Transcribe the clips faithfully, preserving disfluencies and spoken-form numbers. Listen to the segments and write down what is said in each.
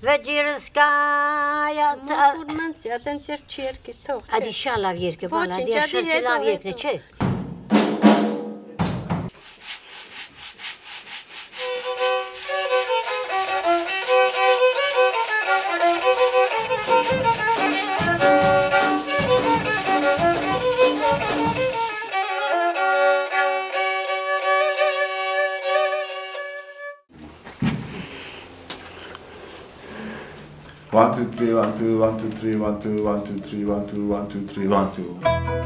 Վեջիրսկայա Մանց ատենց երկ չի երկիս թող։ Ադի շա լավ երկը, բան, ադի շրջի լավ երկն է, չէ։ One, two, three, one, two, one, two, three, one, two, one, two, three, one, two, one, two, three, one, two.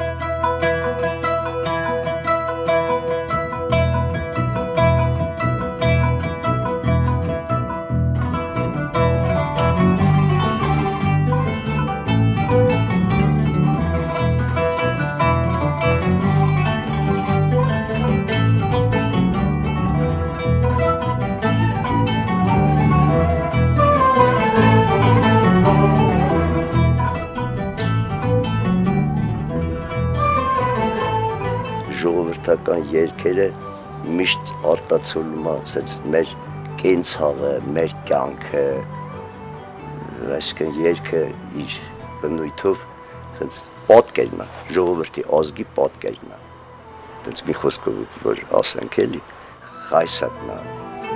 ժողովրդական երգերը միշտ արտացոլում ասած մեր կենցաղը, մեր կյանքը, այսինքն երգը իր բնույթով ասած պատկերն է, ժողովրդի ազգի պատկերն է։ Դից մի խոսքով որ ասենք էլի խայսատն է։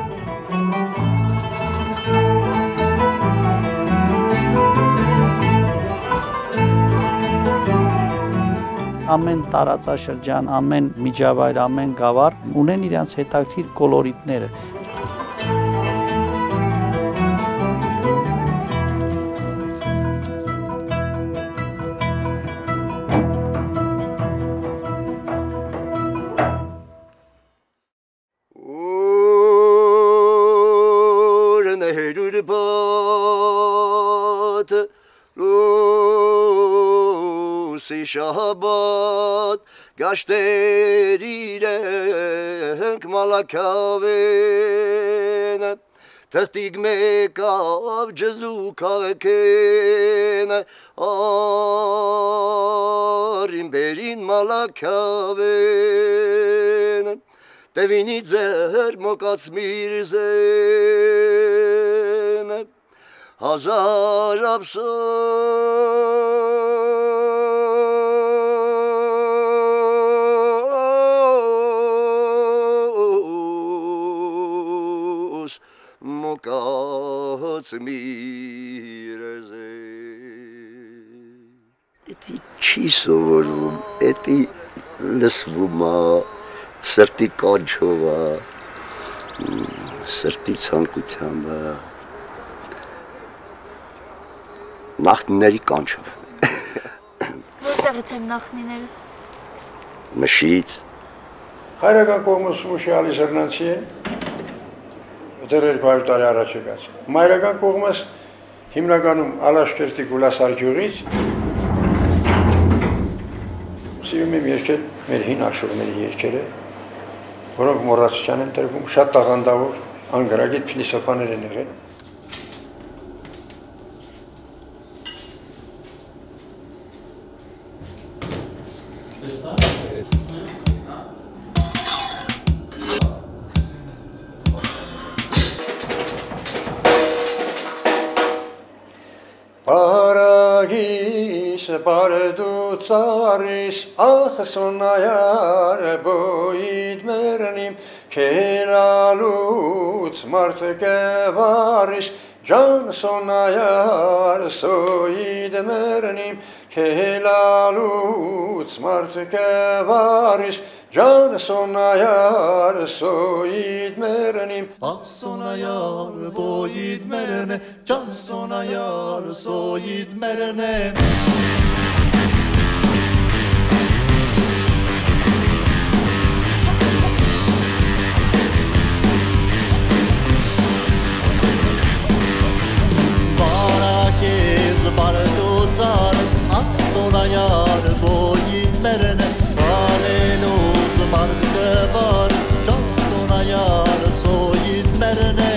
Ամեն տարածաշրջան, ամեն միջավայր, ամեն գավառ ունեն իրենց հետաքրքիր կոլորիտները։ Շահաբադ գաշտեր իրենք մալաքավեն թղթիկ մեկավ ջզու քաղաքեն արին բերին մալաքավեն տևինի ձեր մոկած միրզեն հազար ափսոս մոկած միրզե Էդի չի սովորում, էդի լսվում է, սրտի կանչով է, սրտի ցանկությամբ է, նախնիների կանչով։ Որտեղից են նախնիները։ Մշից։ Հայրական կողմս Մուշի Ալի Զրնանցի են, դեռ երկու հարյուր տարի առաջ եկած։ Մայրական կողմս հիմնականում Ալաշկերտի Գուլասարգյուղից սիրում եմ երգել մեր հին աշուղների երգերը, որոնք մոռացության են տրվում, շատ տաղանդավոր, անգրագետ փիլիսոփաներ են եղել։ Paragis barducaris achsonayar boid mernim kelaluts martkevaris Jansonayar soid mernim kelaluts martkevaris Jansonayar soid mernim Ahsonayar boid merne Jansonayar soid merne Barducar, Ahsonayar boid merne Valeluz martkevar Jansonayar soid merne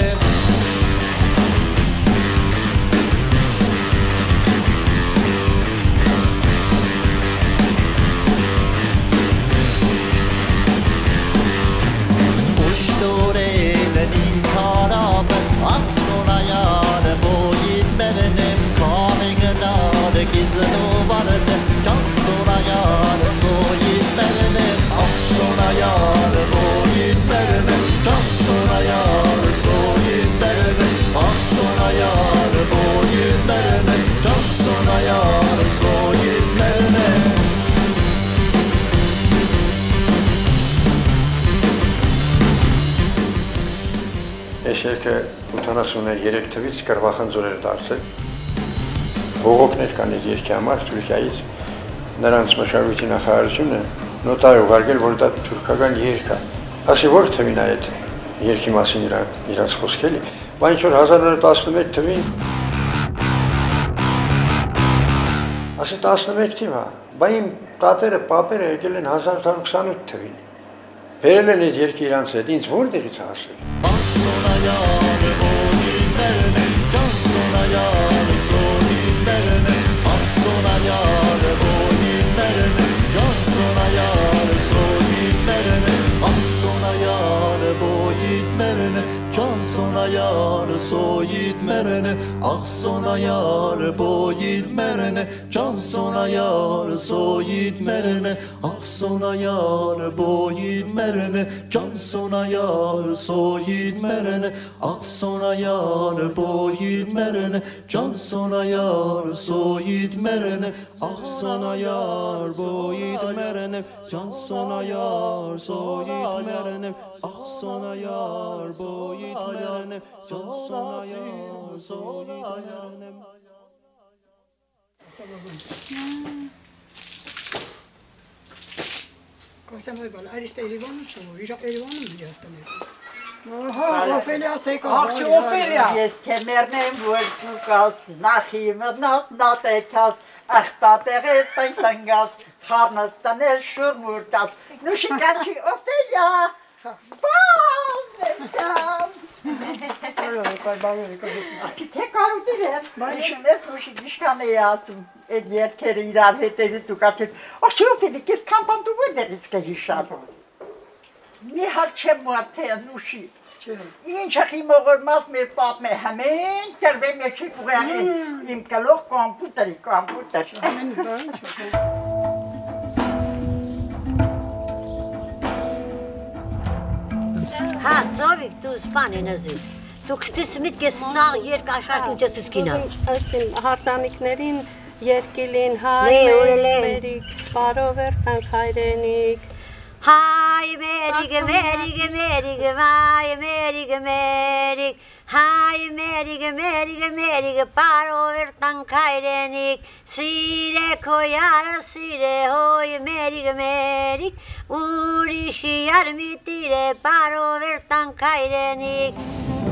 Այս երկը ութանասուներեք թվից կրվախնձոր էր դարձել։ Բողոքներ կան այս երկի համար Թուրքիայից։ Նրանց մշակույթի նախարարությունը նոտա է ուղարկել, որ դա թուրքական երգ է։ Ասի որ թվին է այդ երկի մասին իրանց խոսքելի։ Բայց ինչ որ հազար նորը տասնմեկ թվին ասի տասնմեկ թիվ է, բայց իմ տատերը, պապերը եկել են հազար հարյուր քսանութ թվին։ Բերել են այդ երկի իրանց հետ, ինձ որտեղից է հասել։ Cansonayan soyit merene Aksonayar boyit merene Cansonayar soyit merene Aksonayar boyit merene Cansonayar soyit merene Aksonayar boyit merene Cansonayar soyit merene Aksonayar boyit merene Cansonayar soyit merene Aksonayar boyit merene Cansonayar soyit merene Cosa mai bana? Arista Erivan'ı çoğu. Erivan'ı mı yaptın? Aha, Ofelia Seko. Ach, Ofelia. Ես քեմերնեմ որ դու կաս նախիմը նատ նատեքաս ախտատեղես տենգաս խառնաստանել շուրմուրտաս նուշիկաչի Օֆելիա բան Ակի թե կարու դիրեմ, մայշում ես նուշիկ իշկան էի ասում, այդ երկերը իրար հետևից ու կացում, ախ Օֆելի, կես կամպան դու վեդերից կհիշարում։ Մի հար չեմ մարդե նուշի, ինչ ախի մողորմատ մեր պապ մեր համեն, կրվե մեջի կուղյանի, իմ կլող կոմպուտերի, կոմպուտեր։ Հա, ծովիկ դու սպանին ազիս, դու կստիս միտ կես սաղ երկ աշարկին չես սկինա։ Ասին հարսանիքներին երկիլին հայ մերիկ, բարովեր տանք հայրենիք, Հայ մերիգ, մերիգ, մերիգ, վայ մերիգ, մերիգ, հայ մերիգ, մերիգ, մերիգ, պարովեր տանք հայրենիք, սիրե քո յարը, սիրե հոյ մերիգ, մերիգ, ուրիշի յարմիտիր է, պարովեր տանք հայրենիք,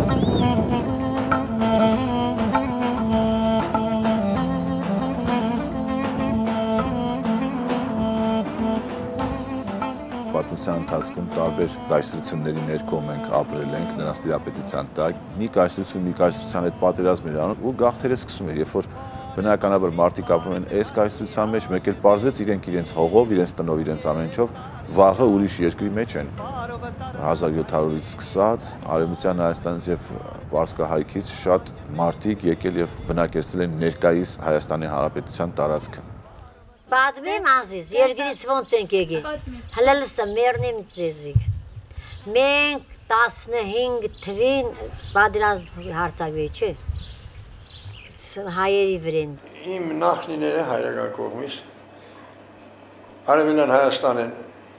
Պատմության ընթացքում տարբեր կայսրությունների ներքո մենք ապրել ենք նրանց տիրապետության տակ։ Մի կայսրություն մի կայսրության հետ պատերազմ էր անում ու գաղթերը սկսում էր, երբ որ բնականաբար մարդիկ ապրում են այս կայսրության մեջ, մեկ էլ պարզվեց իրենք իրենց հողով, իրենց տնով, իրենց ամեն ինչով վաղը ուրիշ երկրի մեջ են։ հազար յոթ հարյուրից սկսած Արևմտյան Հայաստանից եւ Պարսկահայքից շատ մարդիկ եկել եւ բնակեցել են ներկայիս Հայաստանի Հանրապետության տարածքը։ Պատմեմ ազիզ, երկրից ոնց ենք եկել, հլելսը մերնիմ ձեզիկ, մենք տասնհինգ թվին պատերազմ հարձակվի, չէ, հայերի վրեն։ Իմ նախնիները հայրական կողմից Արևելյան Հայաստան են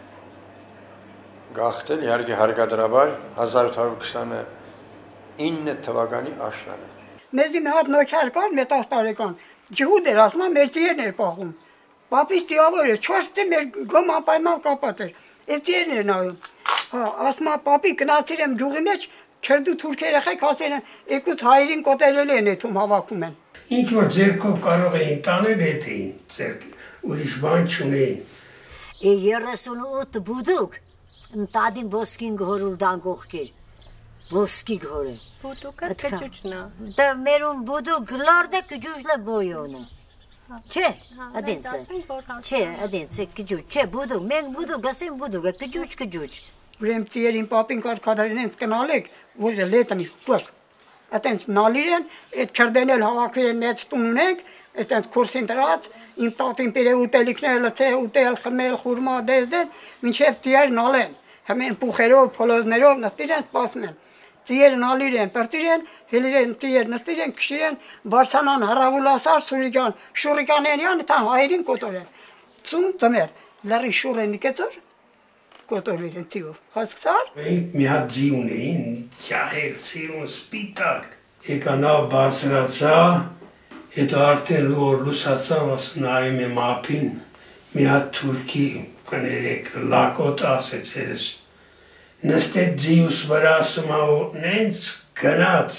գաղթել, իհարկե հարկադրաբար հազար ութ հարյուր քսանինը թվականի աշնանը։ Մեզ մի հատ նոքյար կար, մեր տասը տարեկան, ջհուդ էր, ասում եմ, մեր ծիերն էր պահում։ Պապիս տիավոր էր, չորս տի մեր գոմ անպայման կապատ էր, այս ծիերն էր նայում։ Հա, ասում եմ, պապի գնացիր եմ գյուղի մեջ, քրդու թուրք երեխեք ասել են, եկուց հայերին կոտերել են էթում հավաքում են։ Ինչ որ ձերքով կարող էին տանել էթեին, ձերք ուրիշ բան չունեին։ երեսունութ բուդուկ, ընտադին ոսկին գհորուլ դան կողքեր, ոսկի գհորը։ Բուդուկը կջուջնա։ Դա մերուն բուդուկ գլարդ է կջուջլը բոյոնը։ Չէ, ադինցը, չէ, ադինցը, կջուջ, չէ, բուդուկ, մենք բուդուկ, ասեմ բուդուկ, կջուջ, կջուջ։ Ուրեմ ծիերին պապին կար կադարին ենց կնալեք, որ լետանի պոք։ Ատենց նալիր են, այդ քրդեն էլ հավաքվի են մեծ տուն ունենք, այդենց կուրսին տրած, իմ տատին պիրե ուտելիքներ լծել, ուտել, խմել, խուրմա, դեզդեն, մինչև ծիեր նալեն, հմեն պուխերով, փոլոզներով նստիր են, սպասում են։ Ծիեր նալիր են, պրտիր են, հելիր են, ծիեր նստիր են, կշիր են, բարսանան, հարավուլասար, սուրիկան, շուրիկան են յան, տան հայերին կոտոր են։ Ծում ծմեր, լարի շուր են իկեցոր, կոտորել են տիով։ Հասկացար։ Մենք մի հատ ձի ունեին, ջահել, սիրուն, սպիտակ։ Եկանավ բարձրացա, հետո արդեն լուր լուսացավ, նայում եմ ափին, մի հատ թուրքի կներեք լակոտ ասեց երես։ Նստեց ձիուս վրա ասում ա նենց գնաց։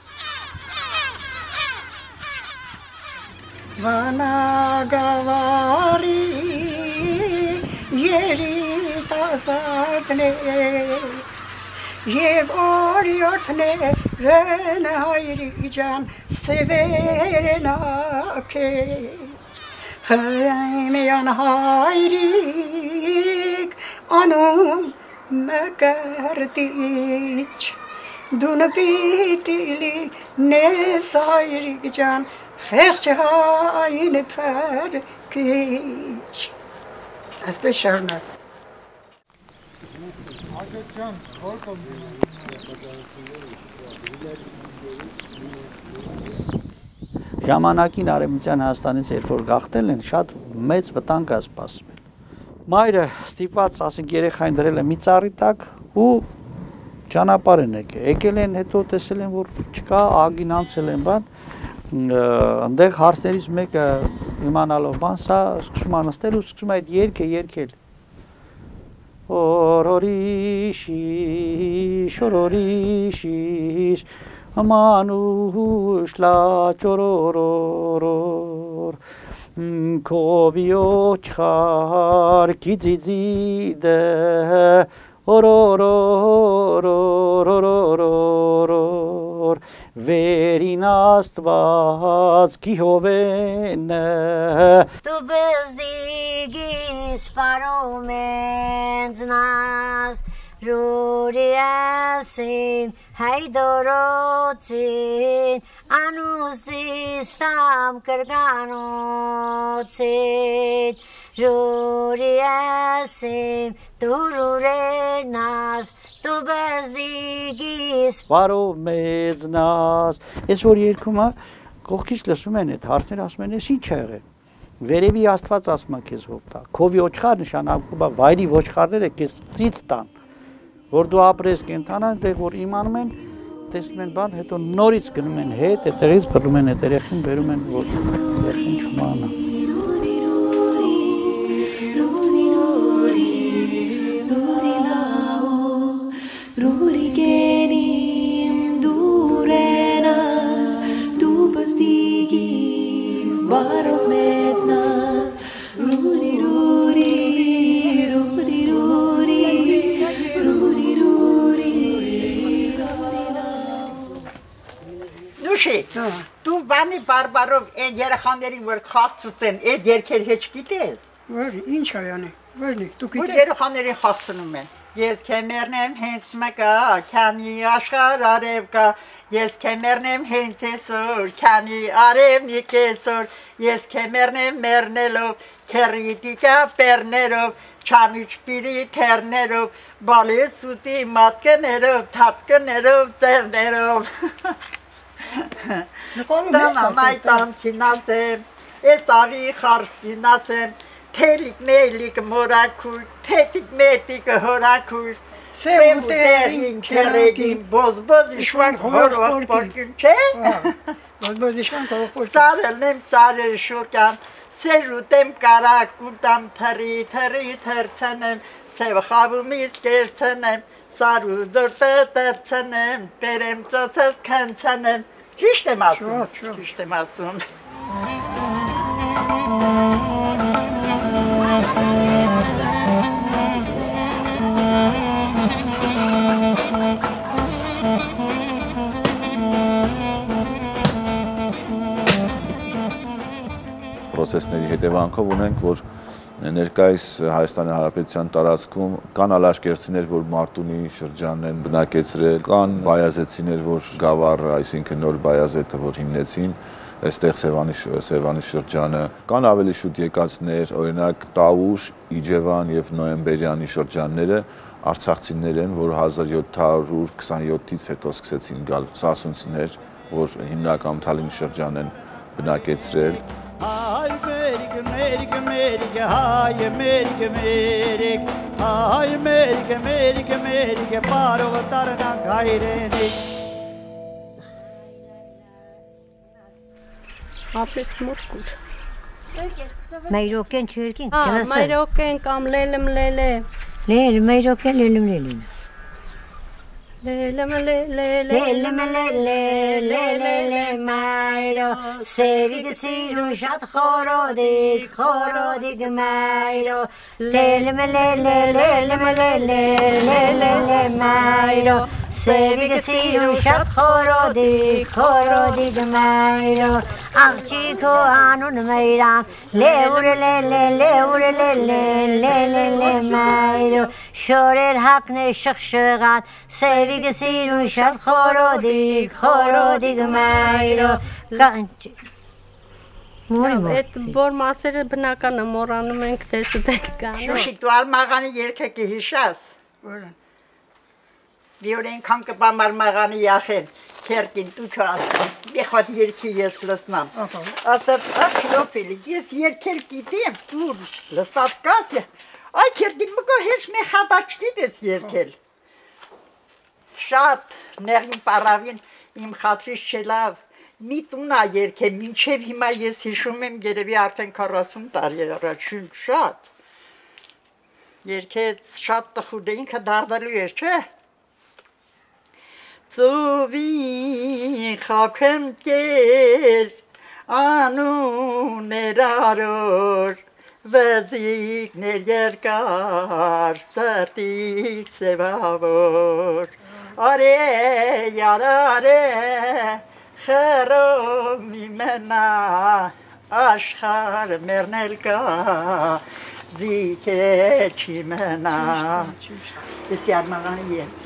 Վանագավարի երիտասարդներ Եվ օրիորդներն հայրիկ ջան սևեր են ակել Հրայմյան հայրիկ անում մկրտիչ Դու նպիտի լինես հայրիկ ջան խեղճ հայն փրկիչ Այսպես շարունակ Ժամանակին Արևմտյան Հայաստանից երբ որ գաղթել են, շատ մեծ վտանգ է սպասվել։ Մայրը ստիպված, ասենք, երեխային դրել է մի ծառի տակ ու ճանապարհ են եկել։ Եկել են, հետո տեսել են, որ չկա, ագին անցել են, բան, այնտեղ հարցերից մեկը իմանալով բան, սա սկսում է նստել ու սկսում է այդ երգը երգել։ Օրորիշիշ, օրորիշիշ, Amanus la chororor Kovio char kizizide Ororororororor Verinastvaz kihovene Tu bezdigis paromenznas Ruriasim haydorotin Anusistam karganotin Ruriasim tururenas Tu bezdigis paromenznas Ես որ երկում է կողքից լսում են այդ հարցերը ասում են ես ինչ ա եղել Վերևի Աստված ասում է քեզ հոգտա Քովի ոչխար նշանակում է վայրի ոչխարները քեզ ծից տան որ դու ապրես կենթանա այնտեղ որ իմանում են տեսնում են բան հետո նորից գնում են հետ այդտեղից բռնում են այդ երեխին բերում են որ երեխին չմանա Barov meznas, ruri ruri, ruri ruri, ruri ruri, Նուշի, դու բանի բարբարով այն երեխաներին որ խաղցուցեն, այդ երկեր հեչ գիտես։ Որ ինչ այանի, որնիկ, դու Որ գիտես։ երեխաներին խաղցնում են։ Ես քեմերնեմ հենց մկա, քանի աշխար արև կա, ես քեմերնեմ հենց այսօր, քանի արևնի կեսօր, ես քեմերնեմ մեռնելով, քերիտիկա պերներով, չամիչ պիրի թերներով, բալես ուտի մատկներով, թատկներով, ձերներով։ Տանամ այդ ամքինացեմ, ես աղի խարսինացեմ, Թելիկ մելիկ մորակուր, թետիկ մետիկ հորակուր, Սև ուտերին կերեգին, բոզբոզ իշվան հորող պորկին, չէ? Բոզբոզ իշվան հորող պորկին Սարելն եմ սարել շուրկան, սեր ուտեմ կարակ ուտամ թրի, թրի թրցնեմ, սև խավումից կերցնեմ, սար ու զորտը տրցնեմ, բերեմ ծոցս կնցնեմ, ճիշտ եմ ասում, ճիշտ եմ ասում։ Պրոցեսների հետևանքով ունենք, որ ներկայիս Հայաստանի Հանրապետության տարածքում կան ալաշկերտցիներ, որ Մարտունի շրջանն են բնակեցրել, կան բայազետցիներ, որ Գավառ, այսինքն նոր Բայազետը, որ հիմնեցին, այստեղ Սևանի շրջանը, կան ավելի շուտ եկածներ, օրինակ Տավուշ, Իջևան եւ Նոյեմբերյանի շրջանները արցախցիներ են, որ հազար յոթ հարյուր քսանյոթից հետո սկսեցին գալ սասունցիներ, որ հիմնական Թալին շրջան են բնակեցրել Ay merik merik merik hay merik merik Ay Amerike Amerike Amerike parov tarna gaireni Ապես մորկուր։ Մայրոկեն չերքին, Ա, մայրոկեն կամ լելեմ լելե։ Լել, մայրոկեն լելեմ լելեմ։ Լելեմ լելե լելեմ լելե լելե մայրո սերիգ սիրու շատ խորոդիկ խորոդիկ մայրո լելեմ լելե լելեմ լելե լելե մայրո սերիգ սիրու շատ խորոդիկ խորոդիկ մայրո աղջիկո անուն մայրան լեուր լելե լեուր լելե լելե մայրո շորեր հակնե շխշղան սերիգ սիրու շատ խորոդիկ խորոդիկ մայրո կանչ Այդ որ մասերը բնականը մոռանում ենք տեսուտեք կան։ Շուշի դու արմաղանի երգեկի հիշաս։ Որը։ Դիորեն քան կբամար մաղանի յախեն քերկին դու չաս։ Մի խոտ երգի ես լսնամ։ Ասած ախրոփելի ես երգել գիտեմ դու լսած կաս։ Այ քերդին մկո հեշ մի խաբաչտի դες երգել։ Շատ ներին պարավին իմ խատրից չելավ մի տունա երգել մինչև հիմա ես հիշում եմ երևի արդեն քառասուն տարի առաջ շատ երգեց շատ տխուր ինքը դարձալու էր չէ ծովին խաբքեմ կեր անուներ արոր վզիկներ երկար սրտիկ սևավոր Are yarare xeromi mena aşkar mernelka zike çimena Bisiyar mağanı ye.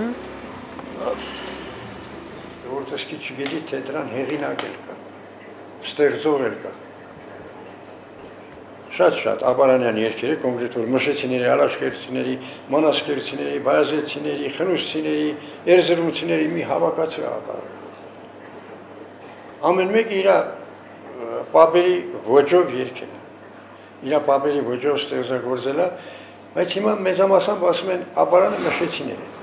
Որտես քիչ գիտի թե դրան հեղինակ էլ կա, ստեղծող էլ կա։ Շատ-շատ Աբարանյան երգերը կոնկրետ որ մշեցիների, ալաշկերտիների, մանասկերտիների, բայազետիների, խնուսցիների, երզրումցիների մի հավաքածու Աբարան։ Ամեն մեկը իր պապերի ոճով երգել, իր պապերի ոճով ստեղծագործել է, բայց հիմա մեծամասամբ ասում են Աբարանը մշեցիներ են։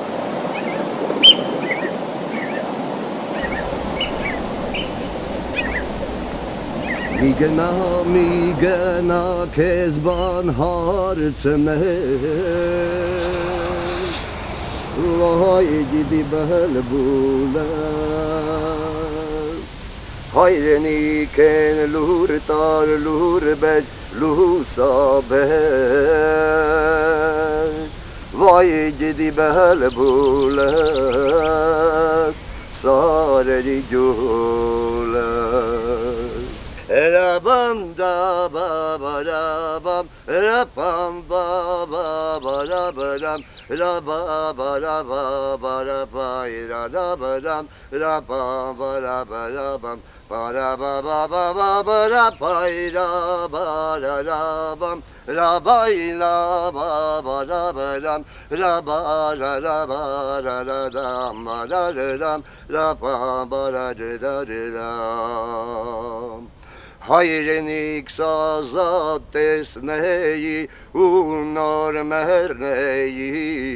Միգնա, միգնա, քեզ բան հարցնել, վայ գիտի բլբուլը, հայրենիք են լուր տար, լուր բեջ, լուսաբեր, վայ գիտի բլբուլը, սարերի ջուլը, Rabam da ba ba da bam, rabam ba ba ba da ba dam, rabba ba da ba ba da ba da da ba dam, rabba ba da ba da bam, ba da ba ba ba ba ba da ba da ba da da bam, rabba la ba ba da ba dam, rabba la la ba da da dam, ba da da dam, rabba ba da da da dam. Հայրենիք սազատ տեսնեի ու նոր մեռնեի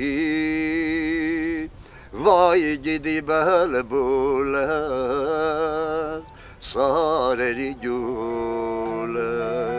Վայ գիտի բլբուլը սարերի ջուլը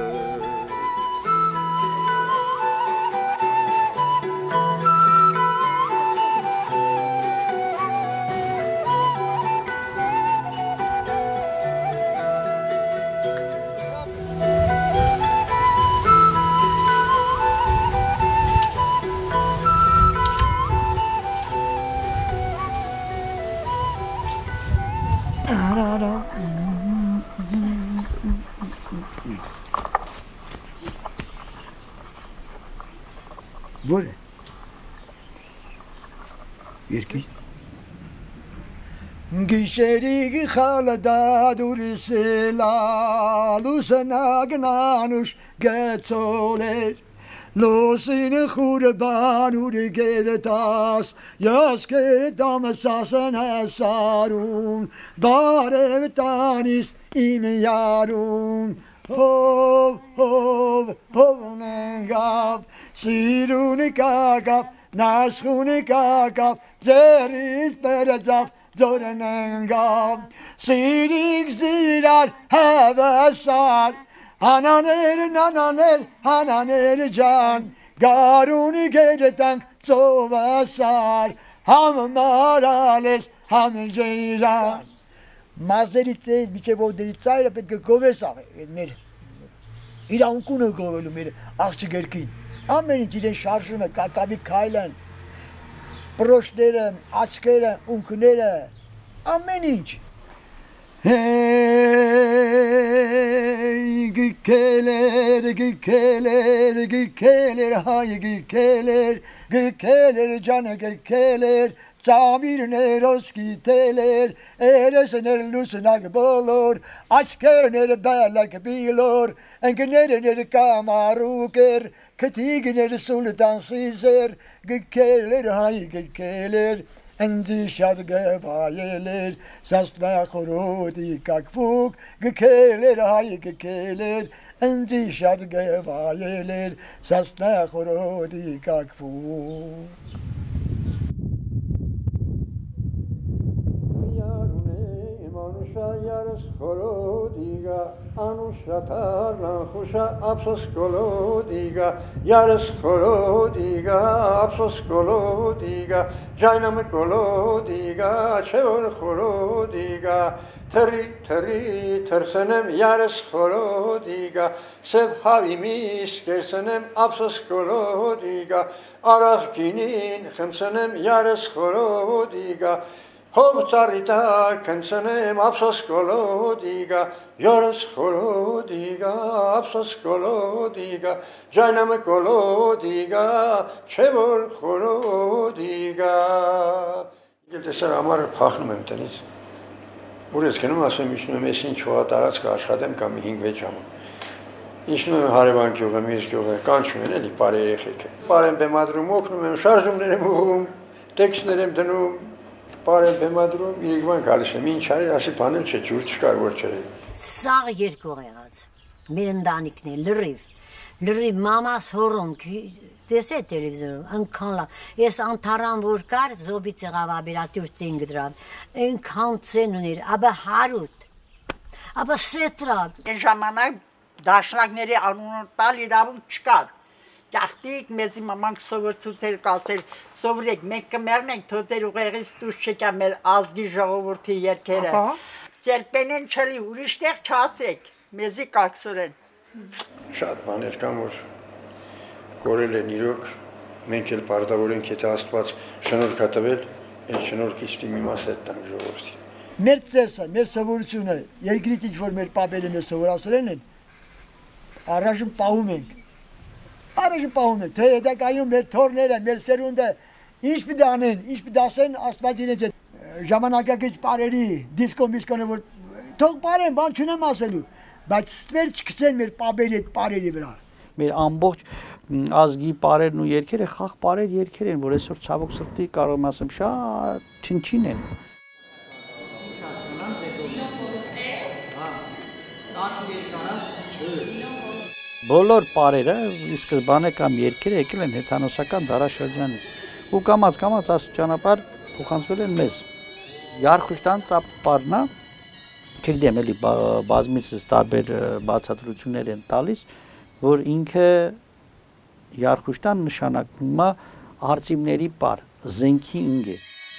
Որը Երկի Գիշերի խալդա դուրսելա լուսնագնանուշ գծոլեր Լոսինը խուրը բանուր գերտաս Ես գետամ սասն հեսարուն Բարև տանիս իմ յարուն hov, hov, hovnengap, siruni kakap, naskuni kakap, zeris berezap, zorenengap, sirik zirar, hevesar, hananer, nananer, hananer can, garuni geretank, zovasar, ham marales, ham ceylan. Մազերից էս միջև որդերի ծայրը պետք է գովես աղեր մեր իրավունքունը գովելու մեր աղջիկերքին ամեն ինչ իրեն շարժում է կակավի քայլն պրոշները աչքերը ունքները ամեն ինչ Hey gikeler gikeler gikeler hay gikeler gikeler canı gikeler Zamirner oskiteler eresener lusenak bolor açkerner belak bilor engener kamaruker ketigner sultan sizer gikeler hay gikeler Enzi şadgevayeler, sasla khurudi kakfuk, gikeler hay gikeler, enzi şadgevayeler, sasla khurudi kakfuk. Yarış kolodiga, anuşa tarlan kuşa apsos kolodiga, yarış kolodiga, apsos kolodiga, caynamı kolodiga, çevir kolodiga, teri teri tersenem yarış kolodiga, sev havimis gersenem apsos kolodiga, arak kinin hemsenem yarış kolodiga. Hov çarita kensenem afsos kolodiga, yarış kolodiga, afsos kolodiga, canım kolodiga, çevir kolodiga. Գիտես սա համար փախնում եմ տնից։ Որից գնում ասեմ իջնում եմ էս ինչ հողա տարածք աշխատեմ կամ հինգ-վեց ժամ։ Իջնում եմ հարևան գյուղը, մյուս գյուղը, կանչում են էլի բարի երեխեք։ Բարեմ բեմադրում օգնում եմ, շարժումներ եմ ուղում, տեքստներ եմ դնում Բարեմ բեմադրում, իրիկվան գալիս եմ, ինչ արիր, ասի բանել չէ, ջուր չկար, որ չէր։ Սաղ երկող եղած, մեր ընդանիքն է, լրիվ, լրիվ մամաս հորում, դես է տելևիզորում, ընքան լավ, ես անթարան որ կար, զոբի ծեղավ աբիրատյուր ծին գդրավ, ընքան ծեն ուներ, աբը հարուտ, աբը սետրավ։ Այն ժամանակ դաշնակների անունը տալ իրավունք չկար։ Ճախտիկ մեզի մամանք սովորցուցել կացել, սովորեք, մենք կմերնենք թոթեր ուղեղից դուս չեկա մեր ազգի ժողովորդի երկերը։ Ձերպենեն չլի, ուրիշ տեղ չացեք, մեզի կաքսորեն։ Շատ բաներ կան, որ կորել են իրոք, մենք էլ պարտավոր ենք եթե Աստված շնորհք տվել, այդ շնորհքից մի մաս է տանք ժողովրդին։ Մեր ծեսը, մեր սովորությունը, երկրից ինչ որ մեր պապերը մեզ սովորացրել են, առայժմ պահում ենք։ Առայժմ պահում ենք, թե հետագայում մեր թորները, մեր սերունդը ինչ պիտի անեն, ինչ պիտի ասեն Աստված իրենց այդ ժամանակակից պարերի, դիսկո միսկոնը որ թող պարեն, բան չունեմ ասելու, բայց ստվեր չգցեն մեր պապերի այդ պարերի վրա։ Մեր ամբողջ ազգի պարերն ու երգերը խաղ պարեր երգեր են, որ այսօր ցավոք սրտի կարող եմ ասեմ շատ չնչին են։ Բոլոր պարերը ի սկզբանե կամ երգերը եկել են հեթանոսական դարաշրջանից ու կամած կամած աստիճանաբար փոխանցվել են մեզ։ Յարխուշտան ծապարնա քեգդեմ էլի բազմիցս տարբեր բացատրություններ են տալիս, որ ինքը Յարխուշտան նշանակում է արծիվների պար, զենքի ինգ է։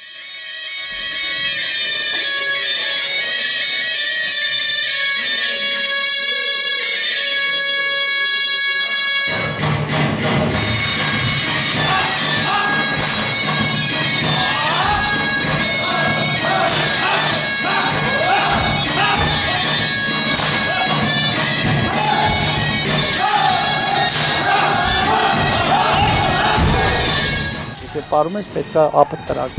Պարում ես պետք է ապը տրակ։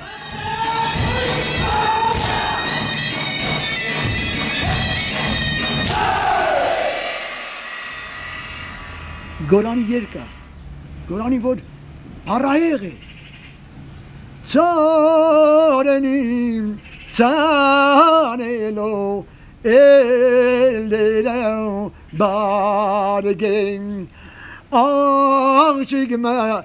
Գորանի երկա, գորանի որ բարայեղ է, ծարենին ծանելով էլերան bargen Ağacıma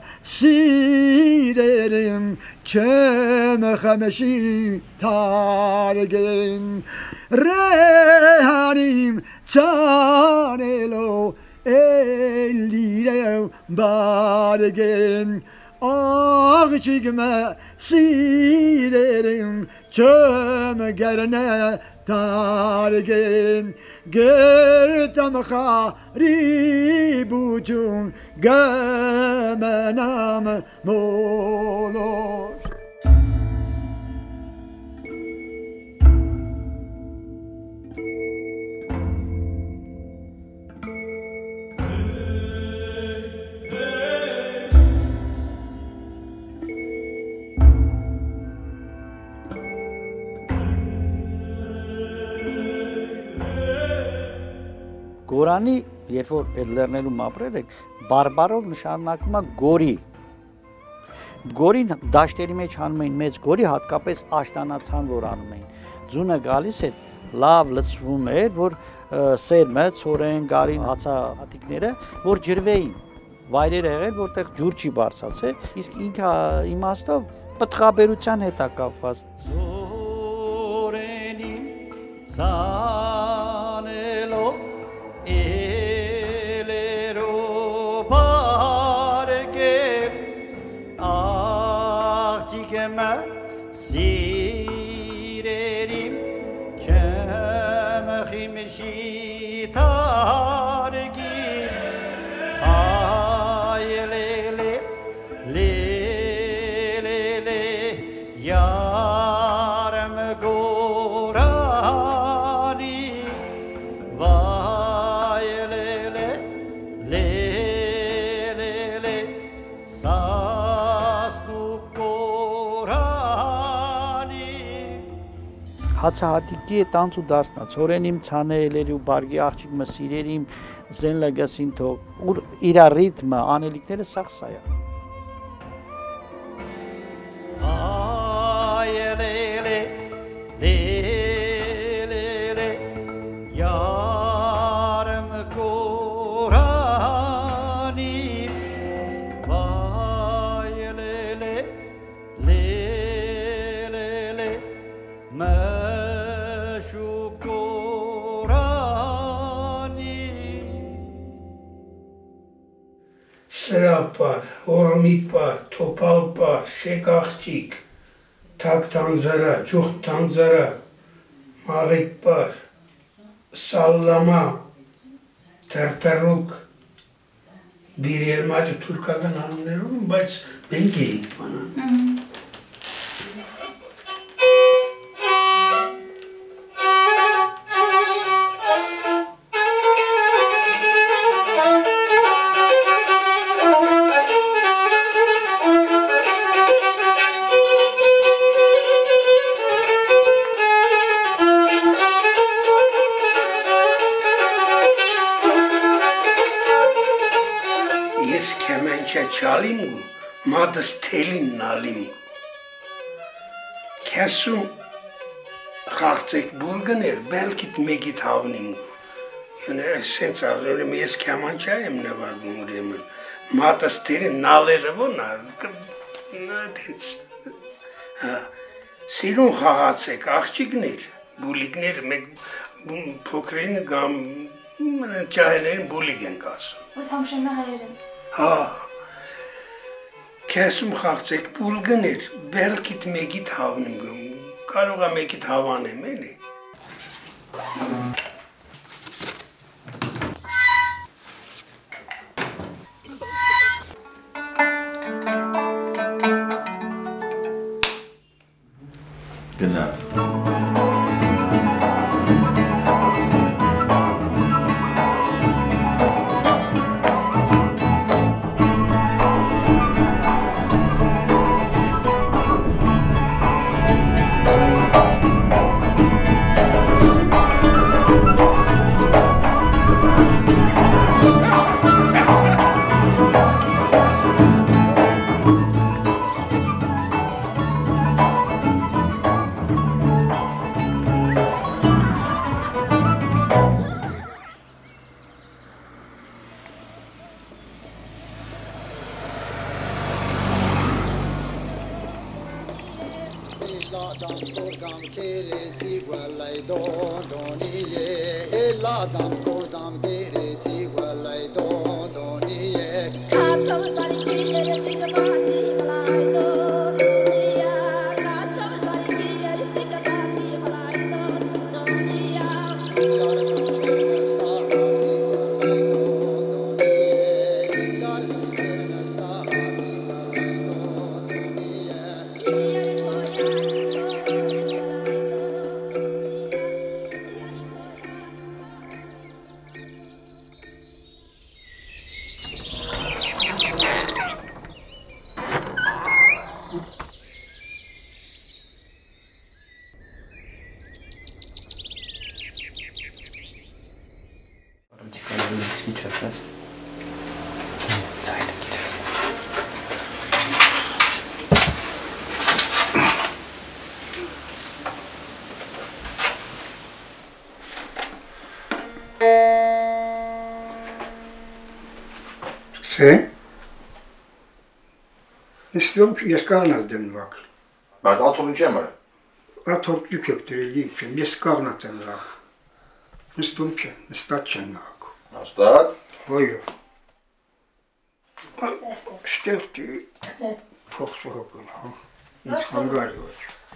sirerim çömemeşi targen Rehanim tanelo ellirev bargen Ağacıma sirerim çömegerine targen Gertem haributun gömenam molor Գորանի, երբ որ այդ լեռներում ապրել եք, բարբարով նշանակում է գորի։ Գորին դաշտերի մեջ հանում էին մեծ գորի, հատկապես աշտանացան, որ անում էին։ Ձունը գալիս է, լավ լցվում էր, որ սերմը, ցորեն, գարին, հացահատիկները, որ ջրվեին։ Վայրեր եղել, որտեղ ջուր չի բարձրացել, իսկ ինքը իմաստով պտղաբերության հետ է կապված։ Ցորենի ցանելով Elero parge Ağcıgeme sirerim Kemehim şitargi Ayelele lelele Yarem gorani Vay Հացահատիկի է տանց ու դասնա, ծորենիմ ծանելերի ու բարգի աղջիկ մսիրերիմ զեն լգասին թող, ուր իրա ռիթմը, անելիքները սաղ սայա։ Այելելե, լելելե, յարմ կորանի, վայելելե, լելելե, մը Սրապար, օրմիպար, թոպալպար, շեկաղջիկ, թակ տանձարա, ջուղ տանձարա, մաղիպար, սալլամա, թերտերուկ, բիրելմաճը թուրքական անումներում, բայց մենք էինք բանան։ Չալիմ ու մադս թելին նալիմ Կեսում խաղցեք բուլգներ, բելքիտ մեկիտ հավնիմ Յոնե սենց աղրորեմ, ես կեմանչա եմ նվագում ուրեմն Մադս թելին նալելը ոնա Սիրուն խաղացեք, աղջիկներ, բուլիգներ, փոքրին գամ ճահելերին բուլիգ են կասում Ոց համշենը հայեր են Հա Կեսում խաղցեք բուլգներ, բելքիտ մեկիտ հավնում գում, կարողա մեկիտ հավանեմ, էլի։ Գնաց։ dam kordam kereci gwalai don doniye ela dam kordam kereci gwalai don doniye kaçam sari kiyere tikabati malai don doniya kaçam sari kiyere tikabati malai don doniya yar dam chernasta hati gwalai don doniye yar dam chernasta hati gwalai don doniye Se? İstiyorum ki yaskağınız dedim bak. Ben de atolunca mı? Atolcu köptüreli için yaskağınız dedim bak. İstiyorum ki istatçın bak. Nasıl? Buyur. Stekti. Çok soğuk ona. İnsan galiba.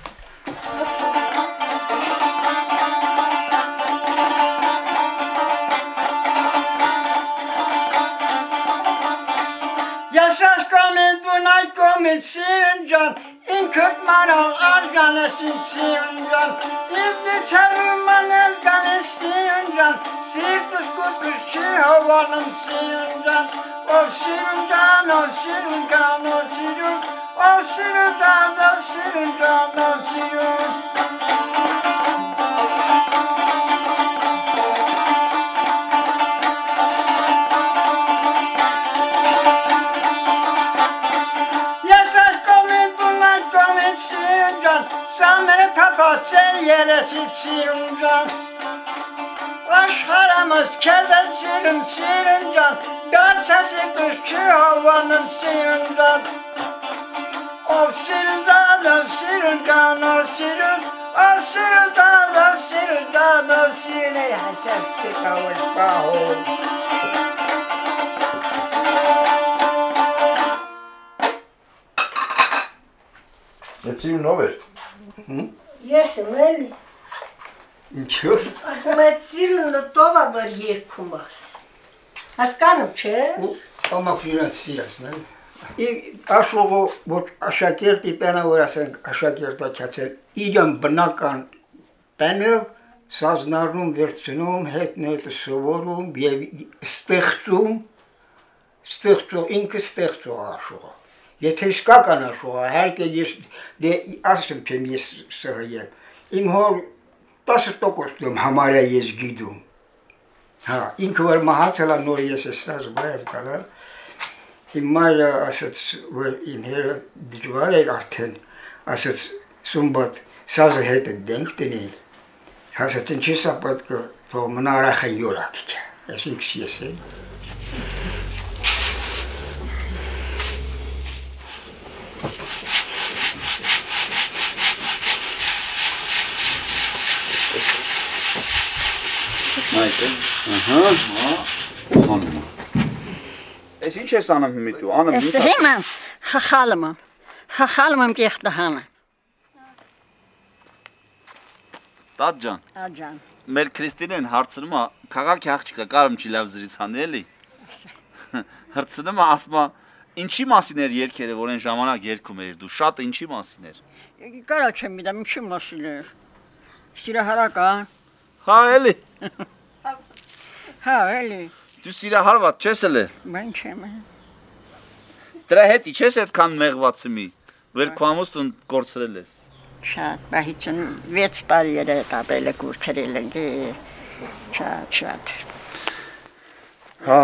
Yaşas komit bunay komit sirincan in kırkmaral arganesin sirincan İbni çarıman elganes sirincan Sirtus kurtus şi havanın sirincan O sirincan o sirincan o sirun O sirincan o sirincan o sirun Samere tapaçe yere siçiyumcan Aşharamız kede sirim sirincan Dört sesi kuşçu havanın sirincan O sirincan o sirincan o sirin O sirincan o sirincan o sirin Hasesti kavuş bahu Jetzt nover. Ես եմ էլ Ինչու՞։ ասում եմ ծիրունը տովա որ երկում ես։ Հասկանում չես։ Ամախինած սիրասն է։ Աշողը որ աշակերտի պենա որ ասենք աշակերտա քացել իրան բնական պենը սազնարնում վերցնում հետնետը սովորում եւ ստեղծում ստեղծող ինքը ստեղծող աշողը Եթե իսկական աշողը հարկե ես դե ասեմ չեմ ես սհայել իմ հոր տասը տոկոս դեմ համարյա ես գիտում հա ինքը որ մահացել է նոր ես ստազ բայ կալա իմ մայրը ասաց որ իմ հերը դժվար էր արդեն ասաց սումբատ սազը հետ դենք տնի ասաց ինչի՞ սա պետք է թող մնարախը յորակ ես ինքս ես եմ Նայեք, ահա, հանում։ Էս ինչ ես անում հիմի դու, անում ինչ։ Ես հիմա խախալում եմ, խախալում եմ կեղտահանը։ Տատ ջան։ Ա ջան։ Մեր Քրիստինեն հարցնում է, քաղաքի աղջիկը կարում չի լավ զրից հանի էլի։ Հարցնում է, ասում է, ինչի մասին էր երգերը, որ այն ժամանակ երգում էր դու, շատ ինչի մասին էր։ Կարա չեմ գիտեմ, ինչի մասին էր։ Սիրահարական։ Հա, էլի։ Հա, էլի։ Դու սիրահարված չես էլ։ Բան չեմ։ Դրա հետ իջես այդքան մեղվածը մի, որ քո ամուսնուն կորցրել ես։ Շատ, բահիցուն վեց տարի էր այդ ապրելը կորցրել ենք։ Շատ, շատ։ Հա։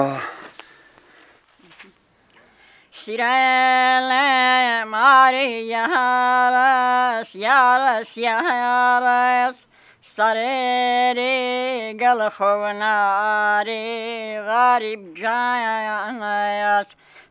Սիրել եմ արի յարս, յարս, յարս, Sareri galxovnari gharib janayas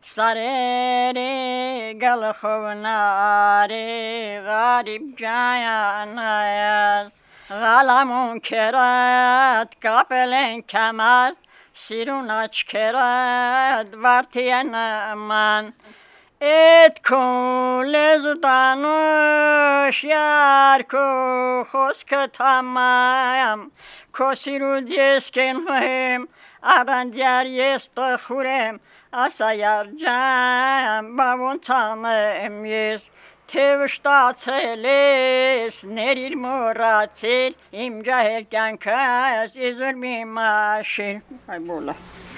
Sareri galxovnari gharib janayas Galamun kerat kapelen kamar Sirun açkerat vartiyen aman Et kule danuş yar ko khosk tamam Kosiru jesken hem arandiyar jest khurem Asayar jam bavun tanem yes Tevştatseles nerir muratsel İmcahel kankas izur mi maşil Ay bola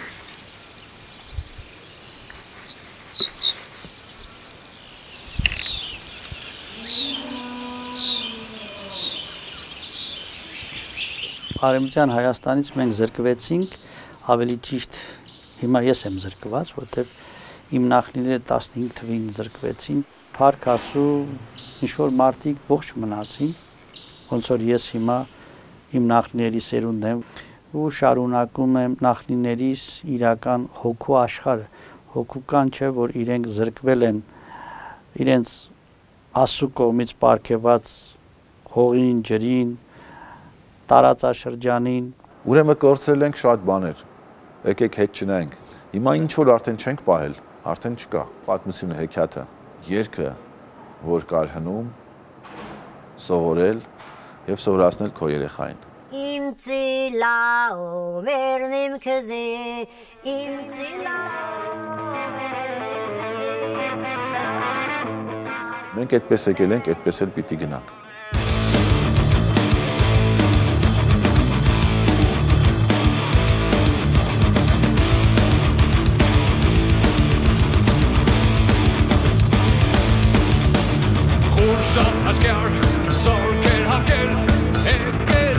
Արևմտյան Հայաստանից մենք զրկվեցինք, ավելի ճիշտ հիմա ես եմ զրկված, որտեղ իմ նախնիները տասնհինգ թվին զրկվեցին, փառք Աստծո ինչ որ մարդիկ ողջ մնացին, ոնց որ ես հիմա իմ նախնիների սերունդն եմ ու շարունակում եմ նախնիներիս իրական հոգու աշխարհը, հոգուկան չէ, որ իրենք զրկվել են իրենց Աստծո կողմից պարգևած հողին, ջրին տարածաշրջանին Ուրեմն կորցրել ենք շատ բաներ։ Եկեք հետ չնայենք։ Հիմա ինչ որ արդեն չենք պահել, արդեն չկա։ Պատմությունը հեքիաթը, երգը, որ կար հնում, սովորել եւ սովորացնել քո երեխային։ Իմ ծիլաո մերնիմ քզի, իմ ծիլաո Մենք այդպես եկել ենք, այդպես էլ պիտի գնանք։ Asker, sorker hakel, ekel